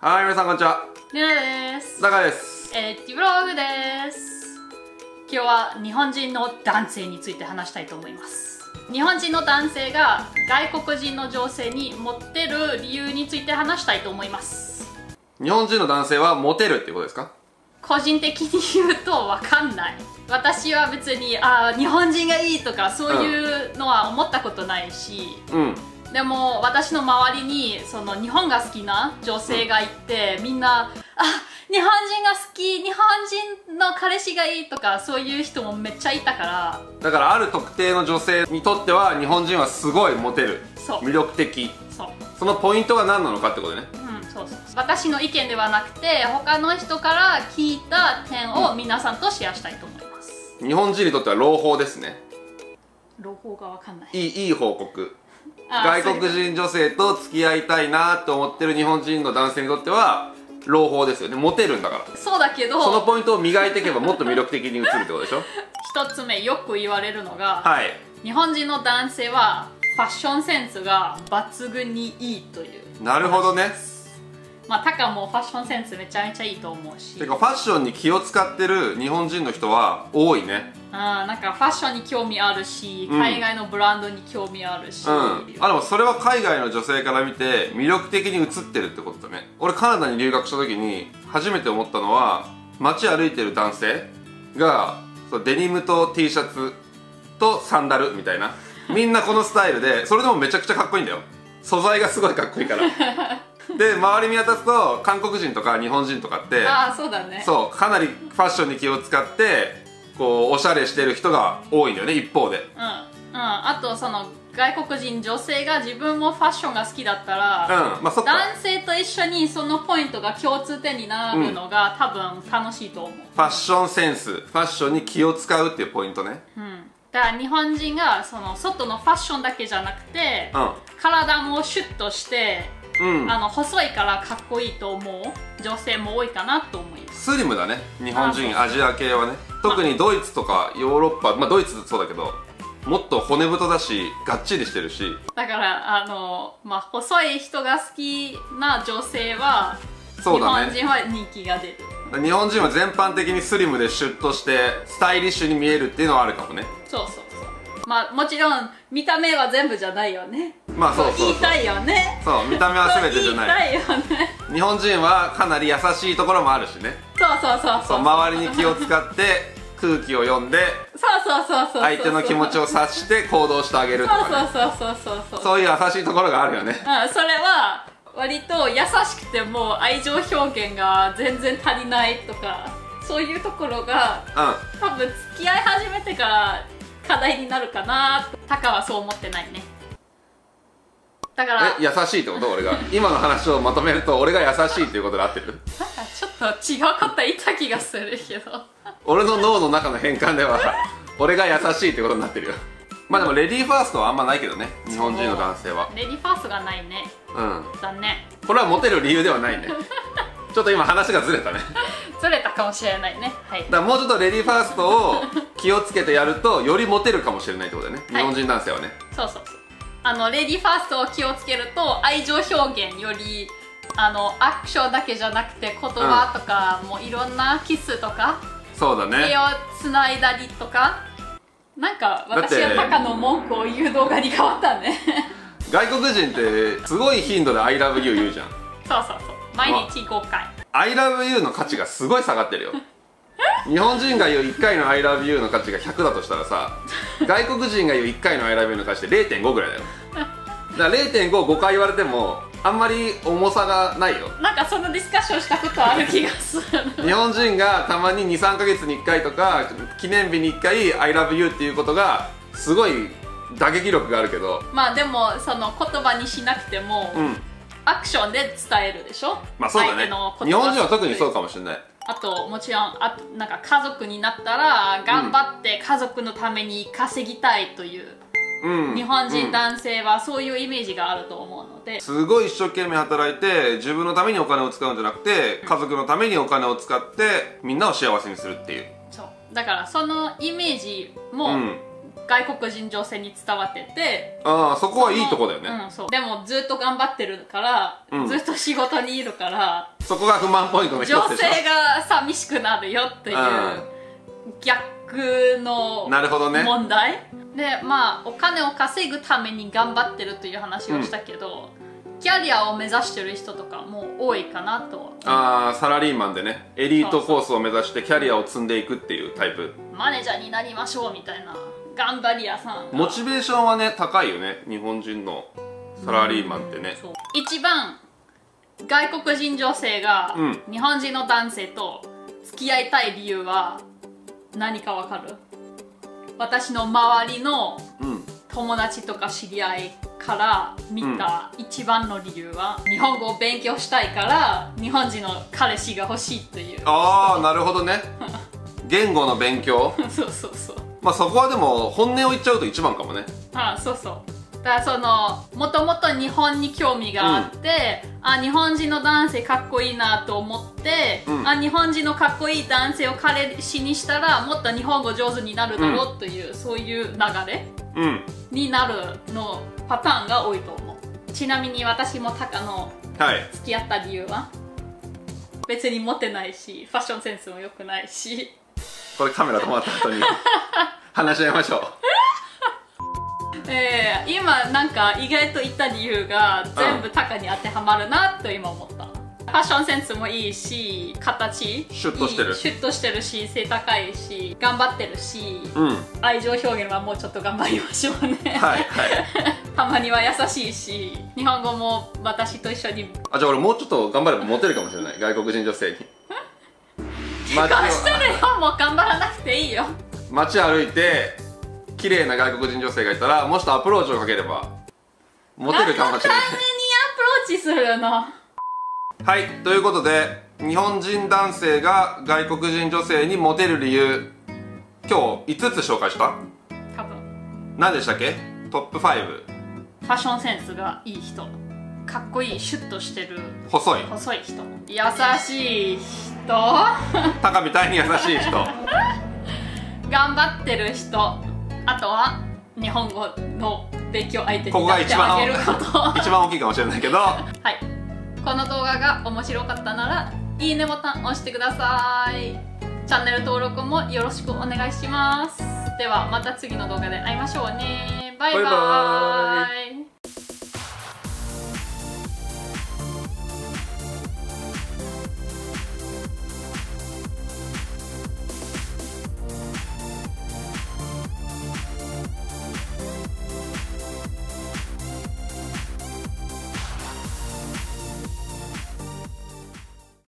はい、皆さんこんにちは。 りなです。 だかです。 ティブログです。今日は日本人の男性について話したいと思います。日本人の男性が外国人の女性にモテる理由について話したいと思います。 日本人の男性はモテるっていうことですか？ 個人的に言うと分かんない。私は別に日本人がいいとかそういうのは思ったことないし、でも私の周りにその日本が好きな女性がいて、みんな日本人が好き、日本人の彼氏がいいとかそういう人もめっちゃいたから。 だからある特定の女性にとっては日本人はすごいモテる、魅力的、そのポイントが何なのかってことね。 そう私の意見ではなくて他の人から聞いた点を皆さんとシェアしたいと思います。 日本人にとっては朗報ですね。 朗報が分かんない。 いい報告。外国人女性と付き合いたいなと思ってる日本人の男性にとっては朗報ですよね。モテるんだから。 そうだけどそのポイントを磨いていけばもっと魅力的に映るってことでしょ。 一つ目よく言われるのが、 日本人の男性はファッションセンスが抜群にいいという。 なるほどね。 タカもファッションセンスめちゃめちゃいいと思うし。 てかファッションに気を使ってる日本人の人は多いね。 なんかファッションに興味あるし、海外のブランドに興味あるし、 でもそれは海外の女性から見て魅力的に映ってるってことだね。俺カナダに留学した時に初めて思ったのは、街歩いてる男性がデニムと T シャツとサンダルみたいな、みんなこのスタイルで、それでもめちゃくちゃかっこいいんだよ。素材がすごいかっこいいからで、周り見渡すと韓国人とか日本人とかってそうだね。 かなりファッションに気を使ってこうおしゃれしてる人が多いんだよね、一方で。 あとその外国人女性が自分もファッションが好きだったら、男性と一緒にそのポイントが共通点になるのが、多分楽しいと思う。 ファッションセンス、ファッションに気を使うっていうポイントね。 だから日本人がその外のファッションだけじゃなくて、体もシュッとして細いからかっこいいと思う女性も多いかなと思います。 スリムだね、日本人、アジア系はね。特にドイツとかヨーロッパ、ドイツそうだけどもっと骨太だしがっちりしてるし、 だから細い人が好きな女性は日本人は人気が出る。 日本人は全般的にスリムでシュッとしてスタイリッシュに見えるっていうのはあるかもね。 もちろん見た目は全部じゃないよね。言いたいよね。 見た目は全てじゃない。 言いたいよね。 日本人はかなり優しいところもあるしね。周りに気を使って空気を読んで相手の気持ちを察して行動してあげるとかね。そういう優しいところがあるよね。 それは割と優しくても愛情表現が全然足りないとか、そういうところが多分付き合い始めてから課題になるかな。タカはそう思ってないね。だから優しいってこと？俺が今の話をまとめると俺が優しいっていうことで合ってる？ なんかちょっと違うこと言った気がするけど俺の脳の中の変換では俺が優しいってことになってるよ。でもレディーファーストはあんまないけどね、日本人の男性は。 レディーファーストがないね。だね。 これはモテる理由ではないねちょっと今話がずれたねずれたかもしれないね。だからもうちょっとレディーファーストを気をつけてやるとよりモテるかもしれないってことだよね、日本人男性はね。 レディーファーストを気をつけると愛情表現よりアクションだけじゃなくて言葉とかもいろんなキスとか手をつないだりとか、なんか私はタカの文句を言う動画に変わったね外国人ってすごい頻度で I love you 言うじゃん。 毎日5回 I love you の価値がすごい下がってるよ日本人が言う1回の I love you の価値が100だとしたらさ、外国人が言う1回の I love you の価値って 0.5 ぐらいだよだから 0.5 回言われてもあんまり重さがないよ。 なんかそのディスカッションしたことある気がする日本人がたまに 2,3 ヶ月に1回とか記念日に1回 I love you っていうことがすごい打撃力があるけど、 でもその言葉にしなくても、アクションで伝えるでしょ。 そうだね。日本人は特にそうかもしれない。 あともちろんなんか家族になったら頑張って家族のために稼ぎたいという、日本人男性はそういうイメージがあると思うので、 すごい一生懸命働いて自分のためにお金を使うんじゃなくて、家族のためにお金を使ってみんなを幸せにするっていう。 だからそのイメージも、 外国人女性に伝わってて、 ああ、そこはいいとこだよね。 そう。でもずっと頑張ってるから、ずっと仕事にいるから、 そこが不満ポイントの一つでしょ。 女性が寂しくなるよっていう逆のなるほどね。 問題で、まあお金を稼ぐために頑張ってるという話をしたけど、キャリアを目指してる人とかも多いかなと。 ああ、サラリーマンでね、エリートコースを目指してキャリアを積んでいくっていうタイプ。 マネージャーになりましょうみたいな頑張り屋さん。 モチベーションはね、高いよね、日本人のサラリーマンってね。 一番外国人女性が日本人の男性と付き合いたい理由は何かわかる？私の周りの友達とか知り合いから見た一番の理由は、日本語を勉強したいから日本人の彼氏が欲しいという。 ああ、なるほどね。言語の勉強そうそうそう。 まあそこはでも本音を言っちゃうと一番かもね。 ああ、そうそう。だからそのもともと日本に興味があって、日本人の男性かっこいいなと思って、日本人のかっこいい男性を彼氏にしたらもっと日本語上手になるだろうという、そういう流れ、になるのパターンが多いと思う。ちなみに私もタカの付き合った理由は、別にモテないしファッションセンスも良くないし。 これカメラ止まった後に話し合いましょう。 今なんか意外と言った理由が全部タカに当てはまるなと今思った。ファッションセンスもいいし、形シュッとしてる、 シュッとしてるし、背高いし、頑張ってるし、愛情表現はもうちょっと頑張りましょうね。はいはい。たまには優しいし、日本語も私と一緒に。 あ、じゃあ俺もうちょっと頑張ればモテるかもしれない、外国人女性に。 結婚してるよ、もう頑張らなくていいよ。 街歩いて綺麗な外国人女性がいたら、もうちょっとアプローチをかければモテるかもしれない。 何のためにアプローチするの？ はい、ということで日本人男性が外国人女性にモテる理由、今日5つ紹介した？ 多分。 何でしたっけ？トップ5。ファッションセンスがいい人、かっこいい、シュッとしてる、 細い人、優しい人タカみたいに優しい人頑張ってる人、あとは日本語の勉強相手にここがなってあげること一番大きいかもしれないけど、 はい、この動画が面白かったならいいねボタン押してください。チャンネル登録もよろしくお願いします。ではまた次の動画で会いましょうね。バイバーイ。